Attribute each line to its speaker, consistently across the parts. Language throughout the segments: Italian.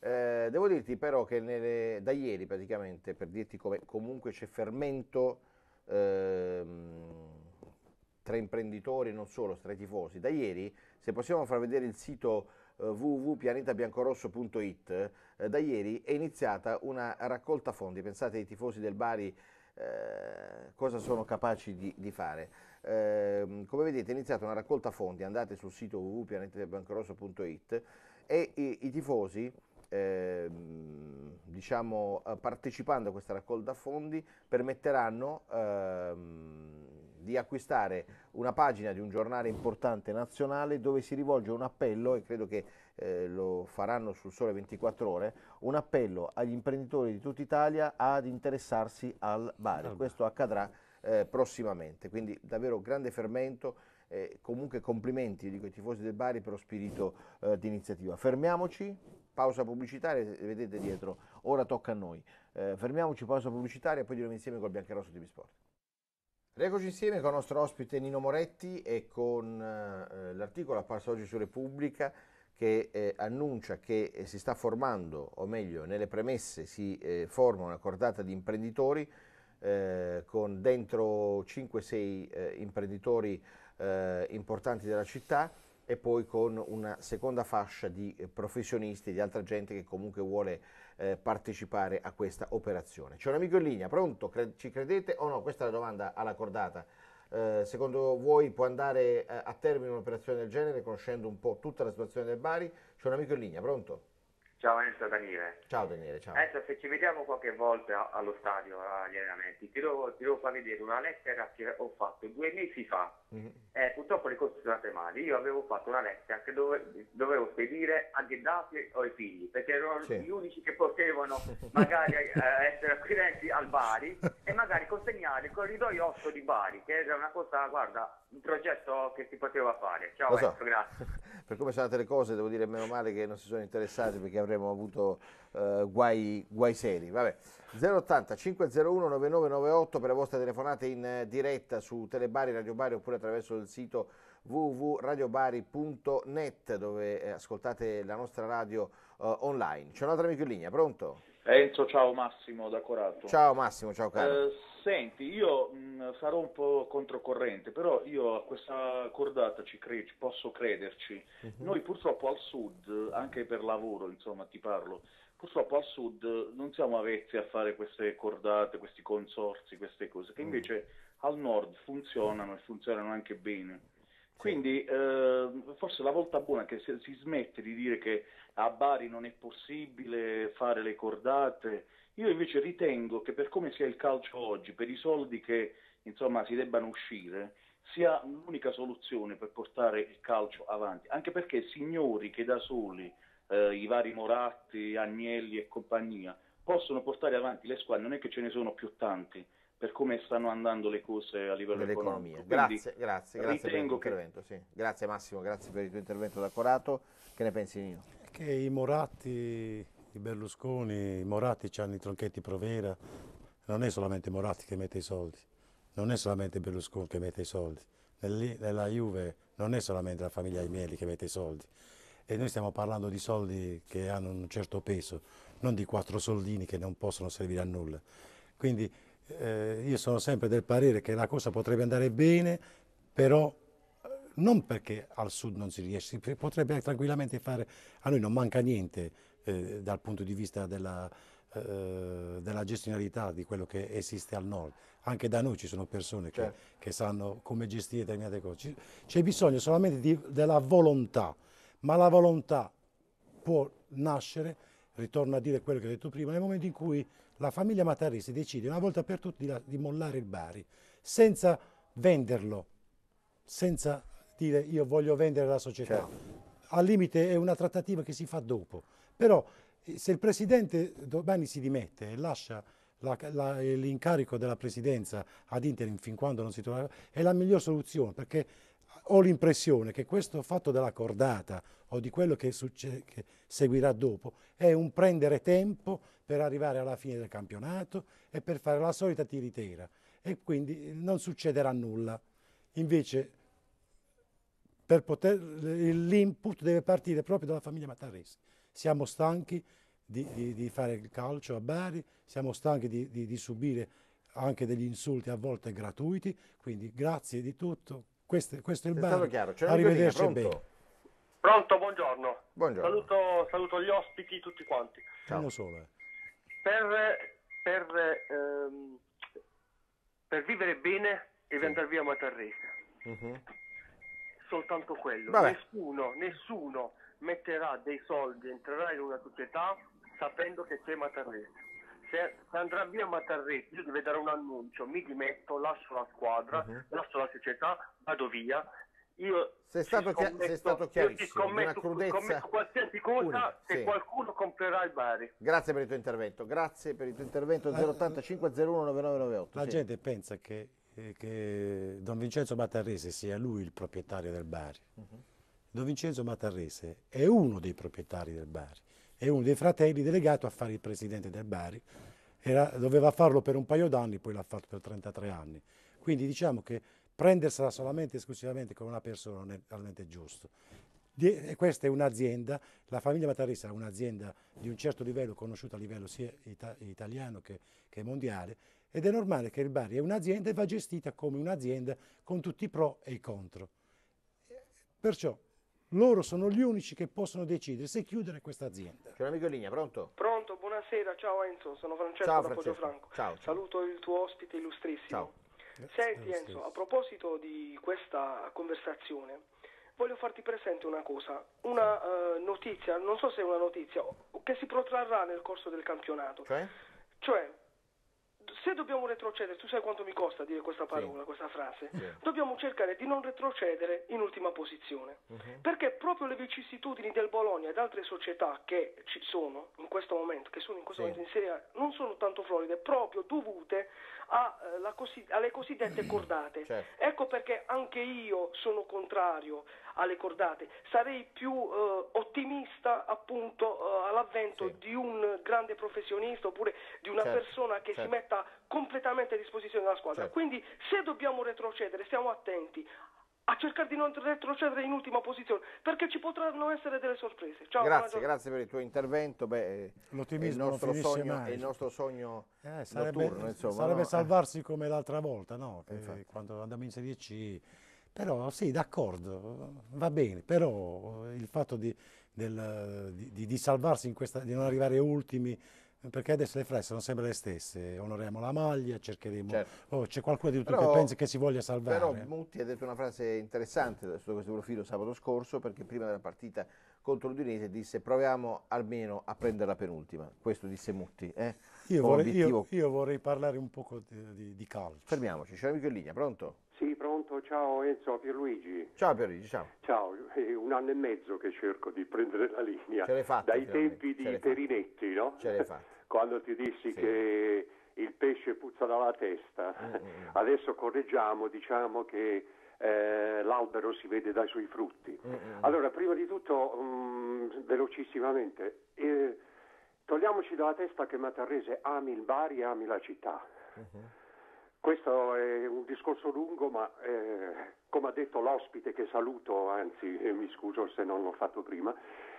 Speaker 1: Devo dirti però che da ieri praticamente, per dirti come comunque c'è fermento tra imprenditori e non solo, tra i tifosi. Da ieri, se possiamo far vedere il sito www.pianetabiancorosso.it, da ieri è iniziata una raccolta fondi. Pensate ai tifosi del Bari cosa sono capaci di fare. Come vedete è iniziata una raccolta fondi, andate sul sito www.pianetabiancorosso.it e i tifosi diciamo, partecipando a questa raccolta fondi permetteranno di acquistare una pagina di un giornale importante nazionale dove si rivolge un appello, e credo che lo faranno sul Sole 24 Ore, un appello agli imprenditori di tutta Italia ad interessarsi al Bari. Questo accadrà prossimamente, quindi davvero grande fermento. Comunque complimenti, dico, ai tifosi del Bari per lo spirito di iniziativa. Fermiamoci, pausa pubblicitaria, vedete dietro, ora tocca a noi. Fermiamoci, pausa pubblicitaria e poi diremo insieme col Biancherosso TV Sport. Rieccoci insieme con il nostro ospite Nino Moretti e con l'articolo apparso oggi su Repubblica che annuncia che si sta formando, o meglio, nelle premesse si forma una cordata di imprenditori con dentro 5-6 imprenditori importanti della città e poi con una seconda fascia di professionisti, di altra gente che comunque vuole partecipare a questa operazione. C'è un amico in linea, pronto? Ci credete o no? Questa è la domanda alla cordata. Secondo voi può andare a termine un'operazione del genere, conoscendo un po' tutta la situazione del Bari? C'è un amico in linea, pronto?
Speaker 2: Ciao Enzo, Daniele.
Speaker 1: Ciao Daniele, ciao.
Speaker 2: Enzo, se ci vediamo qualche volta allo stadio, agli allenamenti, ti devo far vedere una lettera che ho fatto 2 mesi fa. Purtroppo le cose sono andate male. Io avevo fatto una lettera che dovevo spedire a Gheddafi o ai figli, perché erano
Speaker 1: Sì.
Speaker 2: gli unici che potevano magari essere acquirenti al Bari e magari consegnare il corridoio 8 di Bari, che era una cosa, guarda, un progetto che si poteva fare. Ciao
Speaker 1: Lo so,
Speaker 2: Enzo, grazie.
Speaker 1: per come sono andate le cose devo dire meno male che non si sono interessati perché avremmo avuto guai seri. Vabbè, 080 501 9998 per le vostre telefonate in diretta su Telebari, Radio Bari oppure attraverso il sito www.radiobari.net dove ascoltate la nostra radio online. C'è un altro amico in linea, pronto?
Speaker 3: Enzo, ciao Massimo da Corato.
Speaker 1: Ciao Massimo, ciao caro.
Speaker 3: Senti, io sarò un po' controcorrente, però io a questa cordata ci posso crederci. Noi purtroppo al sud, anche per lavoro, insomma, ti parlo, purtroppo al sud non siamo avvezzi a fare queste cordate, questi consorzi, queste cose, che invece al nord funzionano e funzionano anche bene. Quindi forse la volta buona è che si smette di dire che a Bari non è possibile fare le cordate. Io invece ritengo che per come sia il calcio oggi, per i soldi che insomma si debbano uscire, sia l'unica soluzione per portare il calcio avanti. Anche perché signori che da soli, i vari Moratti, Agnelli e compagnia, possono portare avanti le squadre, non è che ce ne sono più tanti per come stanno andando le cose a livello
Speaker 1: Dell'economia.
Speaker 3: economico. Quindi
Speaker 1: Grazie per il tuo intervento. Sì. Grazie Massimo, grazie per il tuo intervento da Corato. Che ne pensi Nino?
Speaker 4: Che i Moratti, i Berlusconi, i Moratti hanno i tronchetti Provera, non è solamente Moratti che mette i soldi, non è solamente Berlusconi che mette i soldi, nella Juve non è solamente la famiglia Agnelli che mette i soldi, e noi stiamo parlando di soldi che hanno un certo peso, non di 4 soldini che non possono servire a nulla. Quindi io sono sempre del parere che la cosa potrebbe andare bene, però non perché al sud non si riesce, si potrebbe tranquillamente fare, a noi non manca niente dal punto di vista della gestionalità di quello che esiste al nord. Anche da noi ci sono persone che sanno come gestire determinate cose. C'è bisogno solamente della volontà, ma la volontà può nascere, ritorno a dire quello che ho detto prima, nel momento in cui la famiglia Matarrisi decide una volta per tutte di mollare il Bari, senza venderlo, senza dire io voglio vendere la società.
Speaker 1: Certo.
Speaker 4: Al limite è una trattativa che si fa dopo. Però se il Presidente domani si dimette e lascia l'incarico della Presidenza ad interim fin quando non si trova, è la miglior soluzione, perché ho l'impressione che questo fatto della cordata o di quello che seguirà dopo è un prendere tempo per arrivare alla fine del campionato e per fare la solita tiritera e quindi non succederà nulla. Invece l'input deve partire proprio dalla famiglia Matarresi. Siamo stanchi, di fare il calcio a Bari, siamo stanchi di subire anche degli insulti a volte gratuiti, quindi grazie di tutto. Questo è il
Speaker 1: È
Speaker 4: Bari.
Speaker 1: stato chiaro. C'è
Speaker 4: Arrivederci
Speaker 1: pronto?
Speaker 4: bene.
Speaker 5: Pronto, buongiorno.
Speaker 1: Buongiorno.
Speaker 5: Saluto gli ospiti, tutti quanti.
Speaker 4: Uno solo.
Speaker 5: Per vivere bene devi andare via Matarrese. Soltanto quello.
Speaker 1: Vabbè.
Speaker 5: Nessuno metterà dei soldi, entrerà in una società sapendo che c'è Matarrese. Se andrà via Matarrese, io devo dare un annuncio, mi dimetto, lascio la squadra, lascio la società, vado via. Io
Speaker 1: Sei stato chiarissimo, di una crudezza
Speaker 5: scommetto qualsiasi cosa se qualcuno comprerà il Bari.
Speaker 1: Grazie per il tuo intervento, 080 501 9998.
Speaker 4: La gente pensa che Don Vincenzo Matarrese sia lui il proprietario del Bari. Don Vincenzo Matarrese è uno dei proprietari del Bari, è uno dei fratelli delegato a fare il presidente del Bari. Doveva farlo per un paio d'anni, poi l'ha fatto per 33 anni. Quindi diciamo che prendersela solamente e esclusivamente con una persona non è realmente giusto. E questa è un'azienda, la famiglia Matarrese è un'azienda di un certo livello, conosciuta a livello sia italiano che mondiale, ed è normale che il Bari è un'azienda e va gestita come un'azienda con tutti i pro e i contro. Perciò loro sono gli unici che possono decidere se chiudere questa azienda.
Speaker 1: C'è un amico in linea, pronto?
Speaker 6: Pronto, buonasera, ciao Enzo, sono Francesco
Speaker 1: Ciao,
Speaker 6: da
Speaker 1: Francesco.
Speaker 6: Poggio Franco.
Speaker 1: Ciao.
Speaker 6: Saluto il tuo ospite illustrissimo.
Speaker 1: Ciao.
Speaker 6: Senti Enzo, a proposito di questa conversazione, voglio farti presente una cosa, una notizia, non so se è una notizia, che si protrarrà nel corso del campionato. Cioè, se dobbiamo retrocedere, tu sai quanto mi costa dire questa parola, questa frase, dobbiamo cercare di non retrocedere in ultima posizione, perché proprio le vicissitudini del Bologna ed altre società che ci sono in questo momento, in Serie A, non sono tanto floride, proprio dovute alle cosiddette cordate. Ecco perché anche io sono contrario alle cordate, sarei più ottimista appunto all'avvento di un grande professionista oppure di una persona che si metta completamente a disposizione della squadra. Quindi se dobbiamo retrocedere, stiamo attenti a cercare di non retrocedere in ultima posizione, perché ci potranno essere delle sorprese. Ciao,
Speaker 1: grazie per il tuo intervento.
Speaker 4: L'ottimismo non finisce mai.
Speaker 1: È il nostro sogno
Speaker 4: notturno,
Speaker 1: insomma,
Speaker 4: sarebbe salvarsi come l'altra volta, no? Quando andiamo in Serie C. Però sì, d'accordo, va bene, però il fatto di salvarsi di non arrivare ultimi, perché adesso le frasi sono sempre le stesse, onoriamo la maglia, cercheremo, c'è qualcuno di tutti che pensa che si voglia salvare.
Speaker 1: Però Mutti ha detto una frase interessante sotto questo profilo sabato scorso, perché prima della partita contro l'Udinese disse proviamo almeno a prendere la penultima, questo disse Mutti.
Speaker 4: Io vorrei parlare un poco di calcio.
Speaker 1: Fermiamoci, c'è un amico in linea, pronto?
Speaker 7: Sì, pronto, ciao Enzo, Pierluigi.
Speaker 1: Ciao Pierluigi, ciao.
Speaker 7: Ciao, è un anno e mezzo che cerco di prendere la linea.
Speaker 1: Ce l'hai fatta,
Speaker 7: dai tempi di Perinetti, no?
Speaker 1: Ce l'hai fatta.
Speaker 7: Quando ti dissi che il pesce puzza dalla testa. Adesso correggiamo, diciamo che l'albero si vede dai suoi frutti. Allora, prima di tutto, velocissimamente, togliamoci dalla testa che Matarrese ami il Bari e ami la città. Questo è un discorso lungo, ma come ha detto l'ospite che saluto, anzi mi scuso se non l'ho fatto prima,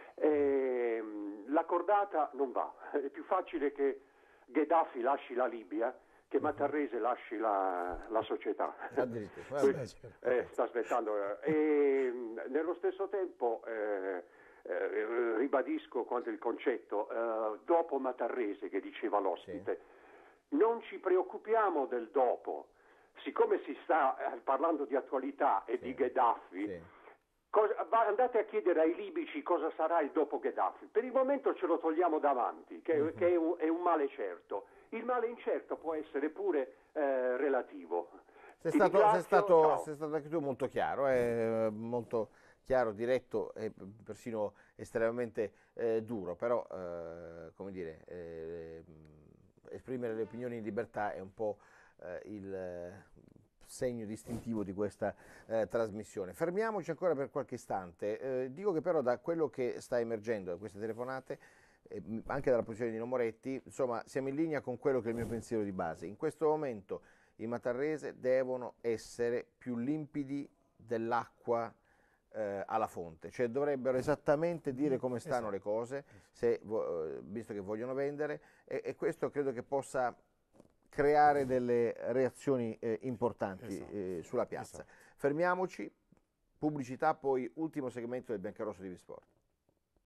Speaker 7: la cordata non va. È più facile che Gheddafi lasci la Libia che Matarrese lasci la società. Sta aspettando. E nello stesso tempo ribadisco quanto il concetto, dopo Matarrese che diceva l'ospite, non ci preoccupiamo del dopo, siccome si sta parlando di attualità e di Gheddafi, andate a chiedere ai libici cosa sarà il dopo Gheddafi. Per il momento ce lo togliamo davanti, che è un male certo. Il male incerto può essere pure relativo.
Speaker 1: Sei stato anche tu molto chiaro, molto chiaro, diretto e persino estremamente duro, però come dire, esprimere le opinioni in libertà è un po' il segno distintivo di questa trasmissione. Fermiamoci ancora per qualche istante. Dico che però da quello che sta emergendo da queste telefonate, anche dalla posizione di Nino Moretti, insomma siamo in linea con quello che è il mio pensiero di base. In questo momento i Matarrese devono essere più limpidi dell'acqua alla fonte, cioè dovrebbero esattamente dire come stanno le cose, visto che vogliono vendere, e questo credo che possa creare delle reazioni importanti sulla piazza. Fermiamoci, pubblicità, poi ultimo segmento del Biancarosso TV Sport.